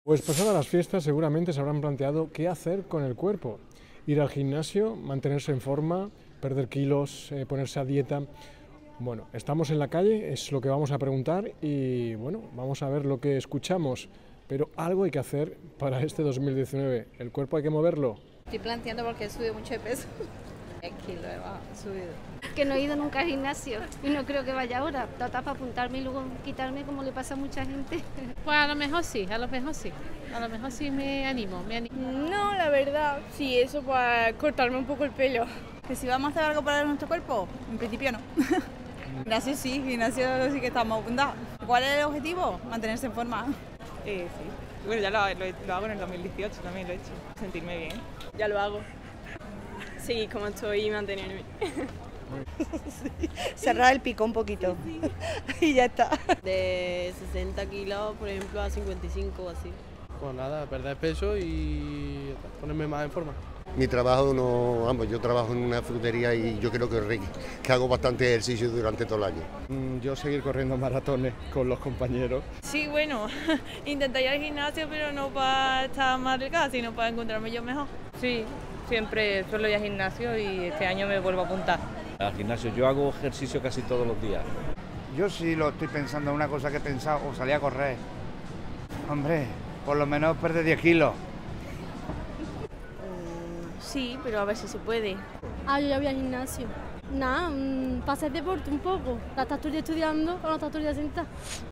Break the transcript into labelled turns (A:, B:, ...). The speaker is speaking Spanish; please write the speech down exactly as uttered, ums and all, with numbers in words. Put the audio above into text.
A: Pues pasadas las fiestas seguramente se habrán planteado qué hacer con el cuerpo. Ir al gimnasio, mantenerse en forma, perder kilos, eh, ponerse a dieta. Bueno, estamos en la calle, es lo que vamos a preguntar y bueno, vamos a ver lo que escuchamos. Pero algo hay que hacer para este dos mil diecinueve. ¿El cuerpo hay que moverlo?
B: Estoy planteando porque he subido mucho de peso. diez kilos he subido.
C: Que no he ido nunca al gimnasio y no creo que vaya ahora. Trata para apuntarme y luego quitarme como le pasa a mucha gente.
D: Pues a lo mejor sí, a lo mejor sí. A lo mejor sí me animo, me animo.
E: No, la verdad, sí, eso pues cortarme un poco el pelo.
F: Que si vamos a hacer algo para nuestro cuerpo, en principio no. Gimnasio sí, gimnasio sí que estamos apuntados. ¿Cuál es el objetivo? Mantenerse en forma.
G: Eh, sí. Bueno, ya lo, lo, lo hago en el dos mil dieciocho, también lo he hecho. Sentirme bien.
E: Ya lo hago. Sí, como estoy, mantenerme.
H: Sí. Cerrar el pico un poquito y ya está.
I: De sesenta kilos, por ejemplo, a cincuenta y cinco o así.
J: Pues nada, perder peso y ponerme más en forma.
K: Mi trabajo no, vamos, yo trabajo en una frutería y yo creo que, que hago bastante ejercicio durante todo el año.
L: Yo seguir corriendo maratones con los compañeros.
E: Sí, bueno, intentar ir al gimnasio, pero no para estar más delgada, sino para encontrarme yo mejor.
M: Sí, siempre suelo ir al gimnasio y este año me vuelvo a apuntar.
N: Al gimnasio, yo hago ejercicio casi todos los días.
O: Yo sí lo estoy pensando, una cosa que he pensado, o salir a correr. Hombre, por lo menos perder diez kilos.
E: Sí, pero a ver si se puede.
C: Ah, yo ya voy al gimnasio. Nada, mmm, para hacer deporte un poco. La estás tú estudiando o la estás tú sentada.